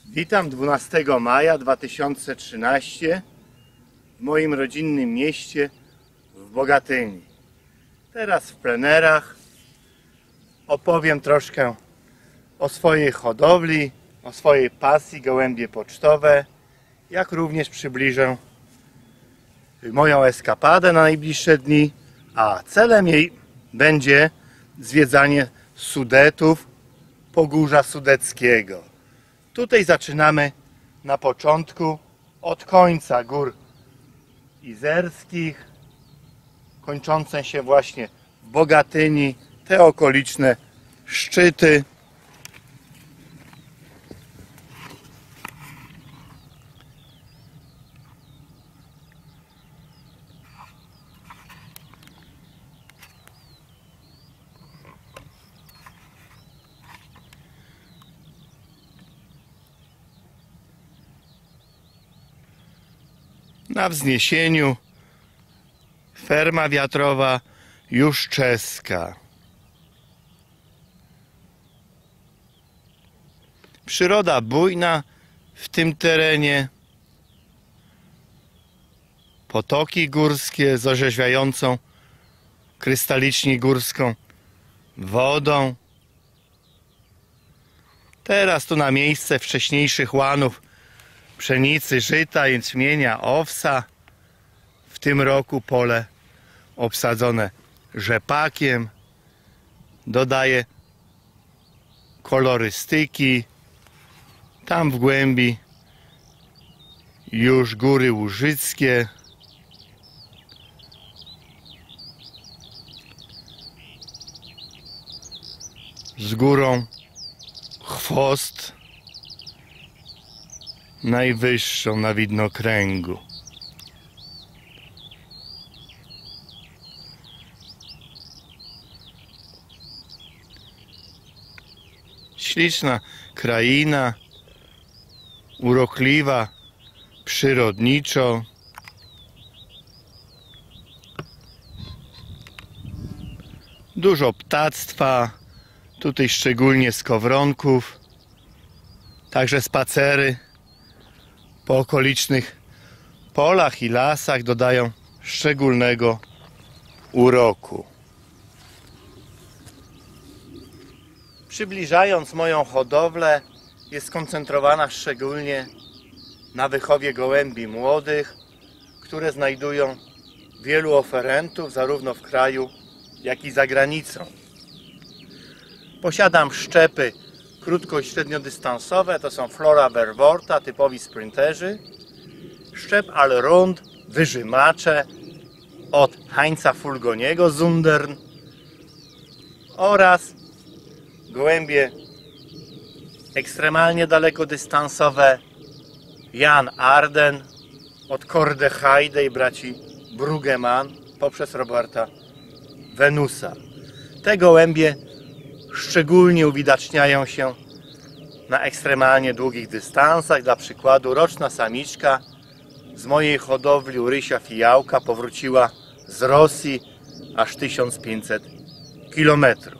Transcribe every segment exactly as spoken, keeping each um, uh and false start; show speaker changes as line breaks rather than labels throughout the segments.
Witam dwunastego maja dwa tysiące trzynastego w moim rodzinnym mieście w Bogatyni. Teraz w plenerach opowiem troszkę o swojej hodowli, o swojej pasji gołębie pocztowe, jak również przybliżę moją eskapadę na najbliższe dni, a celem jej będzie zwiedzanie Sudetów, Pogórza Sudeckiego. Tutaj zaczynamy na początku od końca gór izerskich, kończące się właśnie w Bogatyni, te okoliczne szczyty. Na wzniesieniu ferma wiatrowa Juszczeska. Przyroda bujna w tym terenie. Potoki górskie z orzeźwiającą krystalicznie górską wodą. Teraz tu na miejsce wcześniejszych łanów pszenicy, żyta, jęczmienia, owsa. W tym roku pole obsadzone rzepakiem. Dodaję kolorystyki. Tam w głębi już góry łużyckie. Z górą Chwost, najwyższą na widnokręgu. Śliczna kraina, urokliwa przyrodniczo. Dużo ptactwa, tutaj szczególnie skowronków, także spacery po okolicznych polach i lasach dodają szczególnego uroku. Przybliżając moją hodowlę, jest skoncentrowana szczególnie na wychowie gołębi młodych, które znajdują wielu oferentów zarówno w kraju, jak i za granicą. Posiadam szczepy krótko- i średniodystansowe, to są Flora Verworta, typowi sprinterzy, szczep Allround, wyżymacze od Heinza Fulgoniego Zundern oraz gołębie ekstremalnie dalekodystansowe Jan Arden od Corde Heide i braci Bruggemann poprzez Roberta Venusa. Te gołębie szczególnie uwidaczniają się na ekstremalnie długich dystansach. Dla przykładu roczna samiczka z mojej hodowli u Rysia Fijałka powróciła z Rosji aż tysiąc pięćset kilometrów.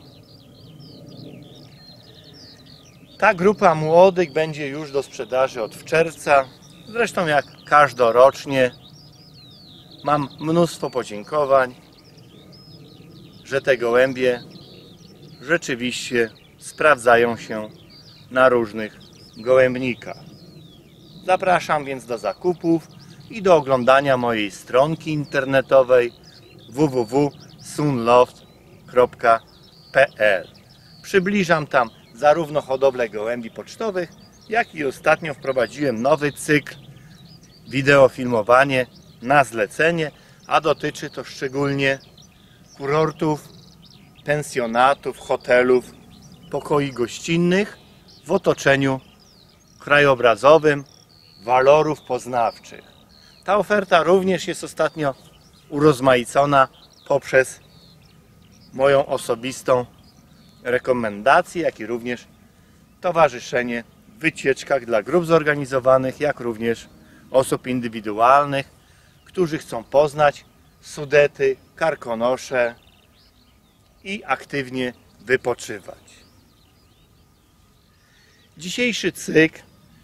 Ta grupa młodych będzie już do sprzedaży od czerwca. Zresztą jak każdorocznie mam mnóstwo podziękowań, że te gołębie rzeczywiście sprawdzają się na różnych gołębnikach. Zapraszam więc do zakupów i do oglądania mojej stronki internetowej w w w kropka sunloft kropka p l. Przybliżam tam zarówno hodowlę gołębi pocztowych, jak i ostatnio wprowadziłem nowy cykl wideofilmowanie na zlecenie, a dotyczy to szczególnie kurortów, pensjonatów, hotelów, pokoi gościnnych w otoczeniu krajobrazowym walorów poznawczych. Ta oferta również jest ostatnio urozmaicona poprzez moją osobistą rekomendację, jak i również towarzyszenie w wycieczkach dla grup zorganizowanych, jak również osób indywidualnych, którzy chcą poznać Sudety, Karkonosze i aktywnie wypoczywać. Dzisiejszy cykl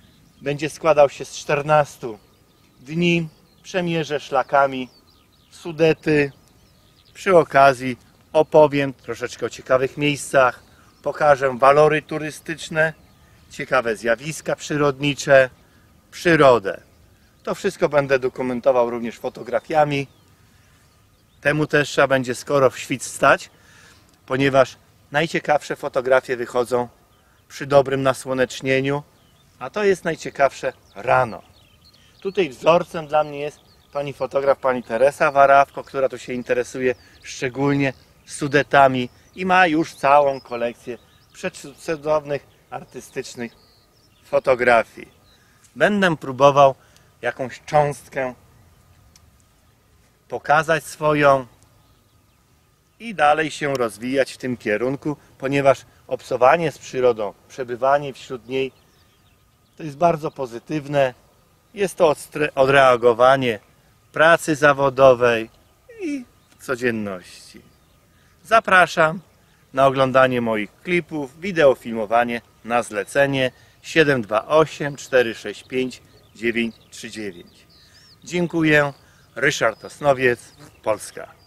będzie składał się z czternastu dni. Przemierzę szlakami Sudety. Przy okazji opowiem troszeczkę o ciekawych miejscach, pokażę walory turystyczne, ciekawe zjawiska przyrodnicze, przyrodę. To wszystko będę dokumentował również fotografiami. Temu też trzeba będzie skoro w świt wstać, ponieważ najciekawsze fotografie wychodzą przy dobrym nasłonecznieniu, a to jest najciekawsze rano. Tutaj wzorcem dla mnie jest pani fotograf, pani Teresa Warawko, która tu się interesuje szczególnie Sudetami i ma już całą kolekcję przecudownych, artystycznych fotografii. Będę próbował jakąś cząstkę pokazać swoją i dalej się rozwijać w tym kierunku, ponieważ obcowanie z przyrodą, przebywanie wśród niej to jest bardzo pozytywne. Jest to odreagowanie pracy zawodowej i codzienności. Zapraszam na oglądanie moich klipów, wideofilmowanie na zlecenie siedem dwa osiem cztery sześć pięć dziewięć trzy dziewięć. Dziękuję. Ryszard Osnowiec, Polska.